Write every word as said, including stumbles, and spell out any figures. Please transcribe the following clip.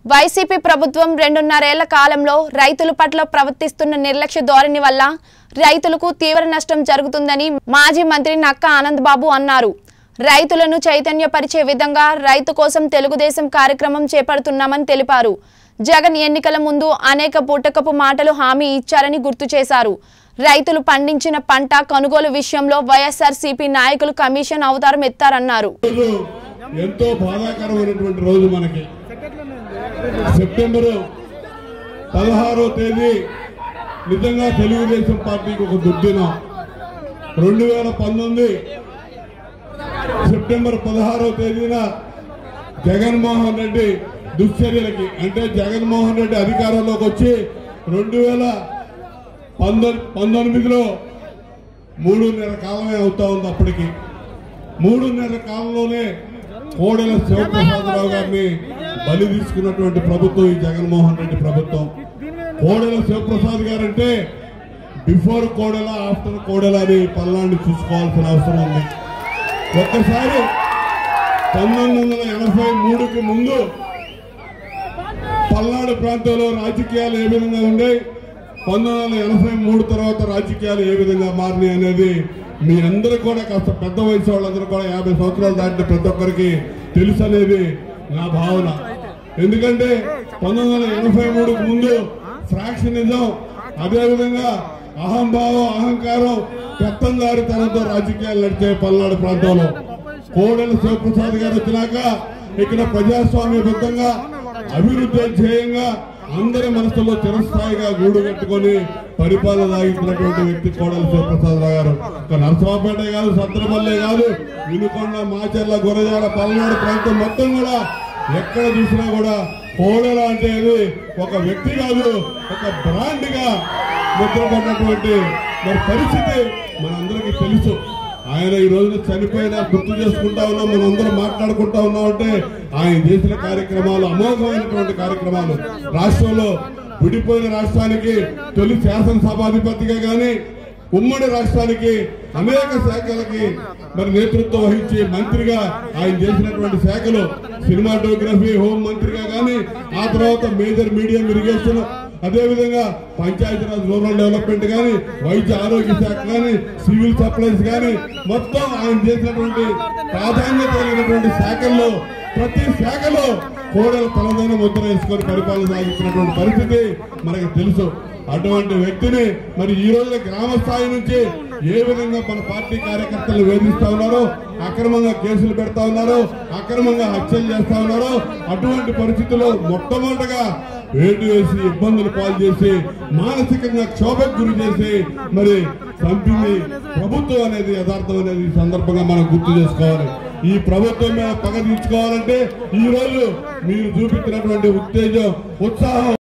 YCP ప్రభుత్వం రెండున్నరేళ్ల కాలంలో రైతుల పట్ల ప్రవర్తిస్తున్న నిర్లక్ష్య ధోరణి వల్ల రైతులకు తీవ్ర నష్టం జరుగుతుందని మాజీ మంత్రి నక్క ఆనందబాబు అన్నారు. రైతులను చైతన్యపరిచే విధంగా రైతు కోసం తెలుగుదేశం కార్యక్రమం చేపడుతున్నామని తెలిపారు. జగన్ ఎన్నికల ముందు అనేక బూటకపు మాటలు హామీ ఇచ్చారని గుర్తు చేశారు. రైతులు పండించిన పంట కొనుగోలు విషయంలో వైఎస్ఆర్సీపీ నాయకులు కమిషన్ అవతారం ఎత్తారన్నారు. ఎంతో బాధాకరమైనటువంటి రోజు మనకి సెప్టెంబర్ పదహారో తేదీ నిజంగా తెలుగుదేశం పార్టీకి ఒక దుర్దినం. రెండు వేల పంతొమ్మిది సెప్టెంబర్ పదహారో తేదీన జగన్మోహన్ రెడ్డి దుశ్చర్యలకి అంటే జగన్మోహన్ రెడ్డి అధికారంలోకి వచ్చి రెండు వేల పంతొమ్మిదిలో మూడున్నర కాలమే అవుతా ఉంది. అప్పటికి మూడున్నర కాలంలోనే కోడెల శివప్రసాదరావు గారిని బలి తీసుకున్నటువంటి ప్రభుత్వం ఈ జగన్మోహన్ రెడ్డి ప్రభుత్వం. కోడెల శివప్రసాద్ గారంటే బిఫోర్ కోడెల ఆఫ్టర్ కోడెల అని పల్నాడిని చూసుకోవాల్సిన అవసరం ఉంది. ఒక్కసారి పంతొమ్మిది వందల ఎనభై మూడుకి ముందు పల్నాడు ప్రాంతంలో రాజకీయాలు ఏ విధంగా ఉండేవి, పంతొమ్మిది వందల ఎనభై మూడు తర్వాత రాజకీయాలు ఏ విధంగా మారినాయి అనేది మీ అందరూ కూడా కాస్త పెద్ద వయసు వాళ్ళందరూ కూడా యాభై సంవత్సరాలు దాటిన ప్రతి ఒక్కరికి తెలుసు అనేది నా భావన. ఎందుకంటే పంతొమ్మిది వందల ఎనభై మూడుకు ముందు ఫ్రాక్షనిజం, అదేవిధంగా అహంభావం, అహంకారం, పెత్తందారితనంతో రాజకీయాలు నడిచే పల్నాడు ప్రాంతంలో కోడెల శివప్రసాద్ గారు వచ్చినాక ఇక్కడ ప్రజాస్వామ్యబద్ధంగా అభివృద్ధి ధ్యేయంగా అందరి మనసులో చిరస్థాయిగా గూడు కట్టుకొని పరిపాలన సాగించినటువంటి వ్యక్తి కోడెల శివప్రసాద్ గారు. నరసరావుపేట కాదు, సత్తెనపల్లి కాదు, వినుకొండ, మాచర్ల, గురజాల, పల్నాడు ప్రాంతం మొత్తం కూడా ఎక్కడ చూసినా కూడా కోడెల అంటే ఒక వ్యక్తి కాదు, ఒక బ్రాండ్ గా ముద్రపడినటువంటి మరి పరిస్థితి మనందరికీ తెలుసు. ఆయన ఈ రోజున చనిపోయినా గుర్తు చేసుకుంటా ఉన్నాం, మనందరం మాట్లాడుకుంటా ఉన్నాం. అంటే ఆయన చేసిన కార్యక్రమాలు అమోఘమైనటువంటి కార్యక్రమాలు. రాష్ట్రంలో విడిపోయిన రాష్ట్రానికి తొలి శాసనసభాధిపతిగా కానీ ఉమ్మడి రాష్ట్రానికి అనేక శాఖలకి మరి నేతృత్వం వహించి మంత్రిగా ఆయన చేసినటువంటి శాఖలు సినిమాటోగ్రఫీ, హోం మంత్రిగా కానీ, ఆ తర్వాత మేజర్ మీడియం ఇరిగేషన్, అదేవిధంగా పంచాయతీరాజ్ రూరల్ డెవలప్మెంట్ కానీ, వైద్య ఆరోగ్య శాఖ కానీ, సివిల్ సప్లైస్ కానీ మొత్తం ఆయన చేసినటువంటి ప్రాధాన్యత కలిగినటువంటి శాఖల్లో ప్రతి శాఖలో కోడెల తలదైన ముద్ర వేసుకొని పరిపాలన సాగించినటువంటి పరిస్థితి మనకు తెలుసు. అటువంటి వ్యక్తిని మరి ఈ రోజున గ్రామ స్థాయి నుంచి ఏ విధంగా మన పార్టీ కార్యకర్తలు వేధిస్తా ఉన్నారో, అక్రమంగా కేసులు పెడతా ఉన్నారో, అక్రమంగా హత్యలు చేస్తా ఉన్నారో, అటువంటి పరిస్థితుల్లో మొట్టమొదటిగా వేటు వేసి ఇబ్బందులు పాలు చేసి మానసికంగా క్షోభకు గురి చేసి మరి చంపింది ప్రభుత్వం అనేది యథార్థం అనేది ఈ సందర్భంగా మనం గుర్తు చేసుకోవాలి. ఈ ప్రభుత్వం మీద పగ తీర్చుకోవాలంటే ఈ రోజు మీరు చూపించినటువంటి ఉత్తేజం, ఉత్సాహం